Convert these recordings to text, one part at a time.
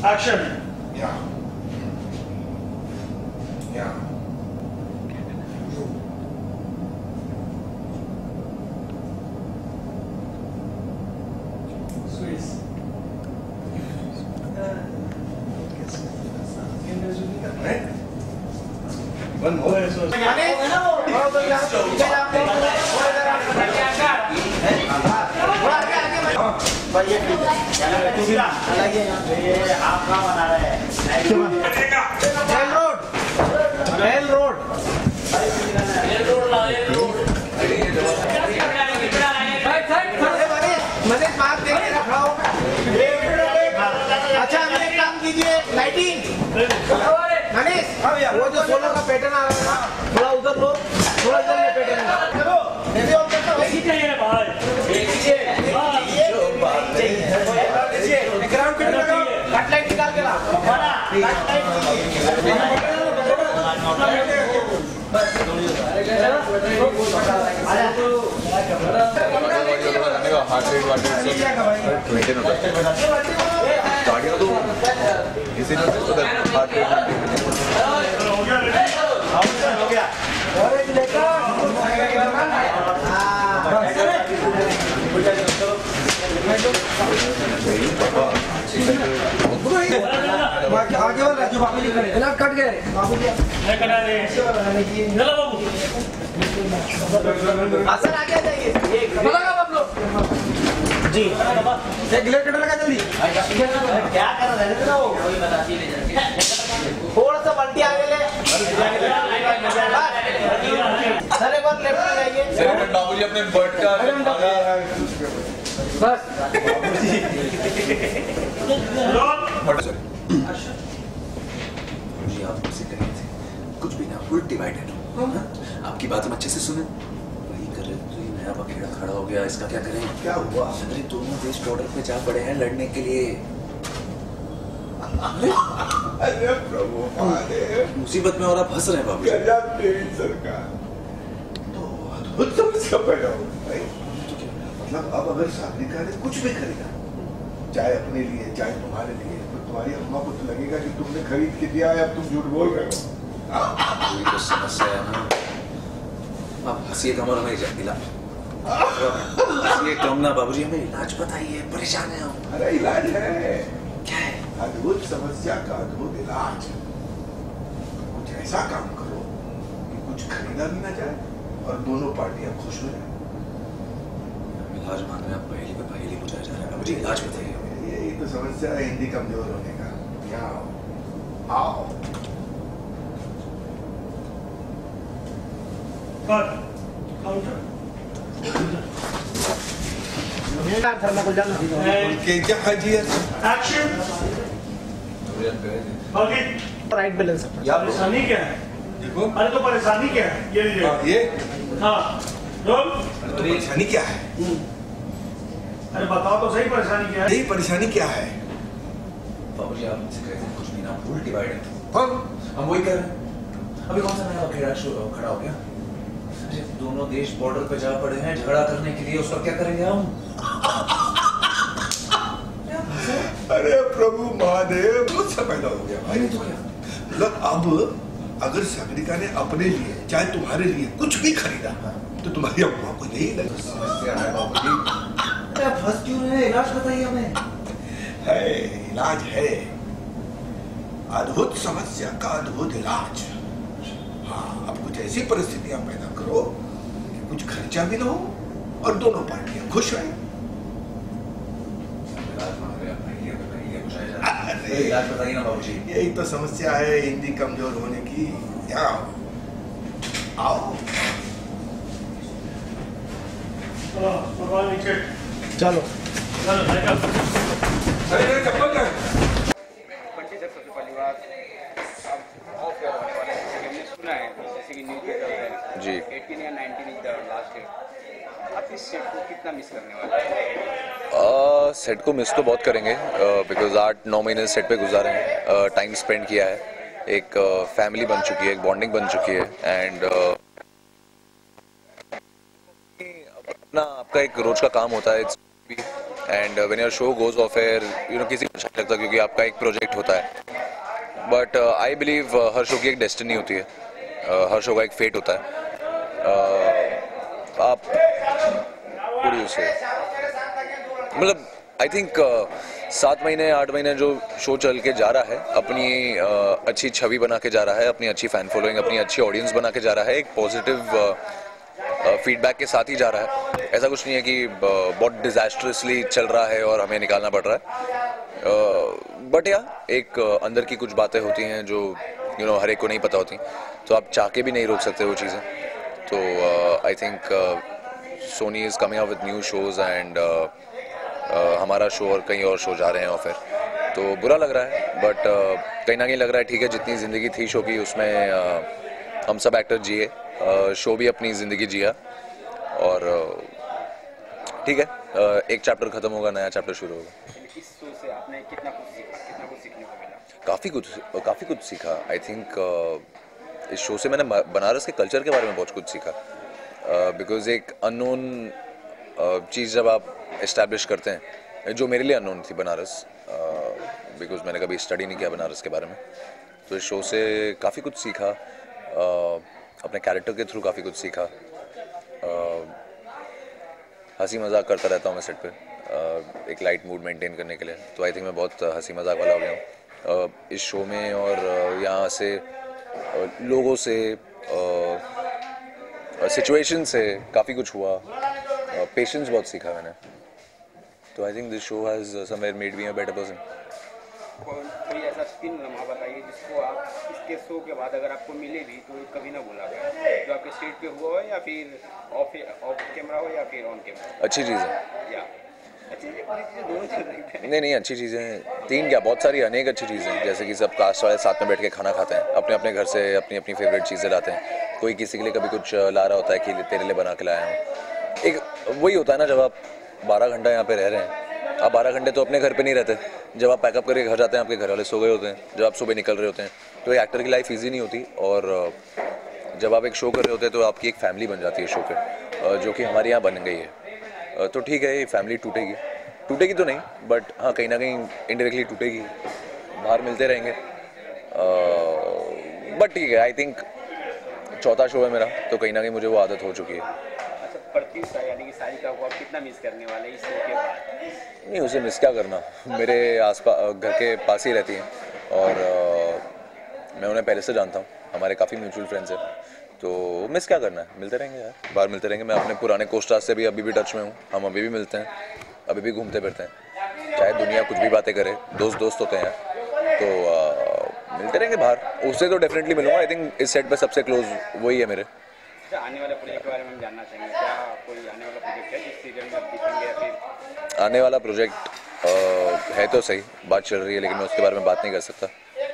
Action. Yeah. Yeah. Squeeze. Right? One more. अच्छा हमने एक काम कीजिए, लाइटिंग मनीष, वो जो सोलर का पैटर्न आ रहा है ना, थोड़ा उधर लो, थोड़ा इधर में पैटर्न करो, ये ऑन करना है चाहिए भाई, ये ग्राउंड पे लगाओ, कट लाइट निकाल के ला, हार्ट रेट मेंटेन होता है गाड़ियों तो इसी में हार्ट रेट हो गया और एक लेकर आगे वाला जो बाबू जी खड़े ना कट गए बाबू जी नहीं कटा रहे चलो बाबू असल आगे जाइए बताओ आप लोग जी एक लेट कटर लगा जल्दी क्या कर रहे हैं ना वो थोड़ा सा बल्टी आगे ले सर एक बार लेफ्ट में जाइए सर बाबूजी अपने बर्ड का बस आप मुझसे कह रहे थे कुछ भी ना फुल डिवाइडेड हो आपकी बात हम अच्छे से सुने वही कर रहे तो ये नया बखेड़ा खड़ा हो गया इसका क्या करें क्या हुआ? अरे दोनों देश बॉर्डर पे जा पड़े हैं लड़ने के लिए अरे प्रभु मुसीबत में और आप हंस रहे हैं बाबू गजब तेरी सरकार तो अद्भुत समस्या पैदा हो गई। मतलब अब अगर सागरिका ने कुछ भी खरीदा चाहे अपने लिए चाहे तुम्हारे लिए तो तुम्हारी अम्मा को तो लगेगा कि तुमने खरीद के दिया है अब तुम झूठ बोल रहे हो। कोई तो समस्या है ना आप हंसिए कम और हमें इलाज हंसिए कम ना बाबूजी हमें इलाज बताइए परेशान है हम अरे इलाज है क्या है अद्भुत समस्या का अद्भुत इलाज कुछ ऐसा काम करो कि कुछ खरीदा भी ना जाए और दोनों पार्टियां खुश हो जाए। इलाज मान रहे हैं पहली पे पहली बुझाया जा रहा है बाबूजी इलाज बताइए यही तो समस्या है हिंदी कमजोर होने का। यहाँ आओ काउंटर एक्शन राइट बैलेंस परेशानी क्या है देखो अरे तो परेशानी क्या है ये लीजिए ये हाँ रोल तो परेशानी क्या है? अरे बताओ तो सही परेशानी क्या है यही परेशानी क्या है? बाबूजी आप मुझसे कहते हैं कुछ भी ना फुल डिवाइडेड हम वही कर रहे हैं अभी कौन सा नया बखेड़ा खड़ा हो गया अरे दोनों देश बॉर्डर पे जा पड़े हैं झगड़ा करने के लिए उसका क्या करेंगे हम अरे प्रभु महादेव मुझसे पैदा हो गया भाई। तो क्या मतलब अब अगर सागरिका ने अपने लिए चाहे तुम्हारे लिए कुछ भी खरीदा तो तुम्हारी अम्मा को यही लगे। समस्या है बाबूजी अरे आप फंस क्यों रहे हैं इलाज बताइए हमें है इलाज है अद्भुत समस्या का अद्भुत इलाज। हाँ अब कुछ ऐसी परिस्थितियां पैदा करो कि कुछ खर्चा भी ना हो और दोनों पार्टियां खुश रहें। इलाज मांग रहे हैं पहले बुझाया जा रहा है इलाज बताइए ना बाबूजी यही तो समस्या है हिंदी कमजोर होने की। यहाँ आओ भगवान नीचे चलो चलो अरे मेरे चप्पल क्या है? सुना है जैसे कि न्यूज पेपर है जी 18 या 19 इज द लास्ट डेट आप इस सेट को कितना मिस करने वाले हैं सेट को मिस तो बहुत करेंगे बिकॉज 8-9 महीने सेट पे गुजारे हैं टाइम स्पेंड किया है एक फैमिली बन चुकी है एक बॉन्डिंग बन चुकी है एंड अपना आपका एक रोज का काम होता है and when your show goes off air किसी को अच्छा लगता क्योंकि आपका एक प्रोजेक्ट होता है, बट आई बिलीव हर शो की एक डेस्टिनी होती है, हर शो का एक फेट होता है. आप से मतलब आई थिंक 7 महीने 8 महीने जो शो चल के जा रहा है, अपनी अच्छी छवि बना के जा रहा है, अपनी अच्छी फैन फॉलोइंग, अपनी अच्छी ऑडियंस बना के जा रहा है, एक पॉजिटिव फीडबैक के साथ ही जा रहा है. ऐसा कुछ नहीं है कि बहुत डिजास्टरसली चल रहा है और हमें निकालना पड़ रहा है. बट या एक अंदर की कुछ बातें होती हैं जो हर एक को नहीं पता होती, तो आप चाह के भी नहीं रोक सकते वो चीज़ें. तो I think Sony is coming up with new shows and हमारा शो और कहीं और शो जा रहे हैं और फिर तो बुरा लग रहा है, बट कहीं ना कहीं लग रहा है ठीक है, जितनी ज़िंदगी थी शो की उसमें हम सब एक्टर जिए, शो भी अपनी ज़िंदगी जिया और ठीक है, एक चैप्टर ख़त्म होगा, नया चैप्टर शुरू होगा. इस शो से आपने कितना कुछ सीखा, कितना कुछ सीखने को मिला? काफ़ी कुछ सीखा. आई थिंक इस शो से मैंने बनारस के कल्चर के बारे में बहुत कुछ सीखा, बिकॉज एक अननोन चीज़ जब आप इस्टेब्लिश करते हैं, जो मेरे लिए अननोन थी बनारस, बिकॉज मैंने कभी स्टडी नहीं किया बनारस के बारे में, तो इस शो से काफ़ी कुछ सीखा, अपने कैरेक्टर के थ्रू काफ़ी कुछ सीखा. हंसी मजाक करता रहता हूँ मैं सेट पे, एक लाइट मूड मेंटेन करने के लिए, तो आई थिंक मैं बहुत हंसी मजाक वाला हो गया हूँ इस शो में. और यहाँ से लोगों से, सिचुएशन से काफ़ी कुछ हुआ, पेशेंस बहुत सीखा मैंने. तो I think this show has somewhere made me a better person. कोई ऐसा 3 लम्हा बताइए जिसको आप इसके शो के बाद अगर आपको मिले भी तो कभी ना भूला गया, जो आपके स्टेज पे हुआ हो या फिर ऑफ कैमरा हो या फिर ऑन कैमरा. अच्छी चीज़ है या अच्छी चीज़ें, बुरी चीज़ें दोनों चल रही हैं. नहीं, अच्छी चीज़ें 3 क्या, बहुत सारी अनेक अच्छी चीज़ें हैं. जैसे कि सब कास्ट वाले साथ में बैठ के खाना खाते हैं, अपने अपने घर से अपनी अपनी फेवरेट चीज़ें लाते हैं. कोई किसी के लिए कभी कुछ ला रहा होता है कि तेरे लिए बना के लाया हूँ. एक वही होता है ना, जब आप 12 घंटा यहाँ पे रह रहे हैं, आप 12 घंटे तो अपने घर पे नहीं रहते. जब आप पैकअप करके घर जाते हैं, आपके घर वाले सो गए होते हैं, जब आप सुबह निकल रहे होते हैं, तो एक्टर की लाइफ ईजी नहीं होती. और जब आप एक शो कर रहे होते हैं तो आपकी एक फैमिली बन जाती है शो पे, जो कि हमारे यहाँ बन गई है. तो ठीक है, ये फैमिली टूटेगी तो नहीं, बट हाँ कहीं ना कहीं इनडायरेक्टली टूटेगी. बाहर मिलते रहेंगे, बट ठीक है. आई थिंक 4था शो है मेरा, तो कहीं ना कहीं मुझे वो आदत हो चुकी है. अच्छा, प्रत्युषा यानी कि सारिका को आप कितना मिस करने वाले इस शो के बाद? नहीं, उसे मिस क्या करना, मेरे आसपास घर के पास ही रहती हैं और मैं उन्हें पहले से जानता हूँ, हमारे काफ़ी म्यूचुअल फ्रेंड्स हैं, तो मिस क्या करना है, मिलते रहेंगे यार, बाहर मिलते रहेंगे. मैं अपने पुराने कोस्टार्स से भी अभी भी टच में हूँ, हम अभी भी मिलते हैं, अभी भी घूमते फिरते हैं, चाहे दुनिया कुछ भी बातें करे, दोस्त होते हैं, तो मिलते रहेंगे बाहर. उससे तो डेफिनेटली मिलूंगा. आई थिंक इस सेट पे सबसे क्लोज वही है मेरे. आने वाले प्रोजेक्ट के बारे में हम जानना चाहेंगे, क्या कोई आने वाला प्रोजेक्ट है जिस सीरियल में आप दिखेंगे या फिर? आने वाला प्रोजेक्ट है तो सही, बात चल रही है, लेकिन मैं उसके बारे में बात नहीं कर सकता.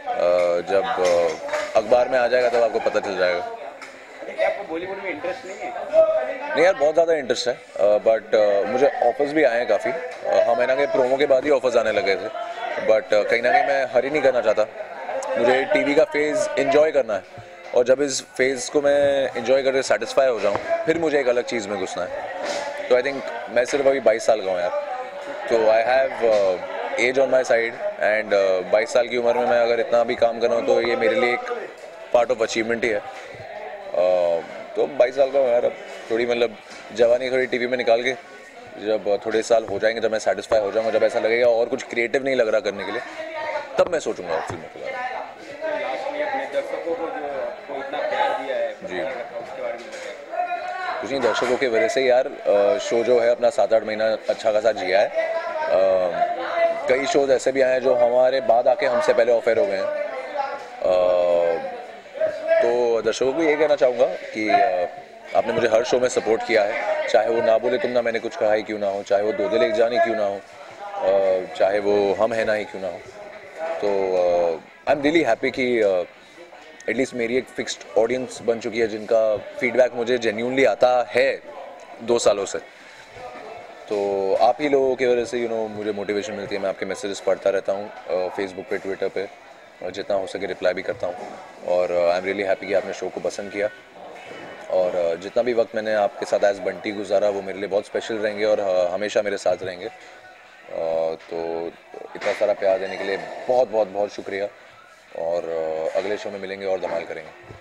जब अखबार में आ जाएगा तब आपको पता चल जाएगा. आपको बॉलीवुड में इंटरेस्ट नहीं है? नहीं यार, बहुत ज़्यादा इंटरेस्ट है, बट मुझे ऑफर्स भी आए हैं काफ़ी. हाँ, महीना के प्रोमो के बाद ही ऑफर्स आने लगे थे, बट कहीं ना कहीं मैं हरी नहीं करना चाहता. मुझे टीवी का फेज़ एंजॉय करना है, और जब इस फेज़ को मैं एंजॉय करके सेटिस्फाई हो जाऊँ, फिर मुझे एक अलग चीज़ में घुसना है. तो आई थिंक मैं सिर्फ अभी 22 साल का हूँ यार, तो I have age on my side, and 22 साल की उम्र में मैं अगर इतना भी काम कर रहा हूँ तो ये मेरे लिए एक पार्ट ऑफ अचीवमेंट ही है. तो 22 साल का हूँ यार, अब थोड़ी मतलब जवानी थोड़ी टीवी में निकाल के, जब थोड़े साल हो जाएंगे, जब मैं सेटिस्फाई हो जाऊँगा, जब ऐसा लगेगा और कुछ क्रिएटिव नहीं लग रहा करने के लिए, तब मैं सोचूंगा फिल्मों के बारे में. लास्ट में अपने दर्शकों को जो आपको इतना प्यार दिया है, जी, उसके बारे में बताइए. कुछ नहीं, दर्शकों की वजह से यार शो जो है अपना 7-8 महीना अच्छा खासा जिया है. कई शोज ऐसे भी आए हैं जो हमारे बाद आके हमसे पहले ऑफर हो गए हैं. तो दर्शकों को ये कहना चाहूँगा कि आपने मुझे हर शो में सपोर्ट किया है, चाहे वो ना बोले तुम ना मैंने कुछ कहा ही क्यों ना हो, चाहे वो दो दिल एक जान ही क्यों ना हो, चाहे वो हम है ना ही क्यों ना हो. तो आई एम रियली हैप्पी कि एटलीस्ट मेरी एक फिक्स्ड ऑडियंस बन चुकी है, जिनका फीडबैक मुझे जेन्युइनली आता है 2 सालों से. तो आप ही लोगों की वजह से मुझे मोटिवेशन मिलती है. मैं आपके मैसेजेस पढ़ता रहता हूँ फेसबुक पे, ट्विटर पे, और जितना हो सके रिप्लाई भी करता हूँ. और आई एम रियली हैप्पी कि आपने शो को पसंद किया, और जितना भी वक्त मैंने आपके साथ एज बंटी गुजारा वो मेरे लिए बहुत स्पेशल रहेंगे और हमेशा मेरे साथ रहेंगे. तो इतना सारा प्यार देने के लिए बहुत बहुत बहुत शुक्रिया और अगले शो में मिलेंगे और धमाल करेंगे।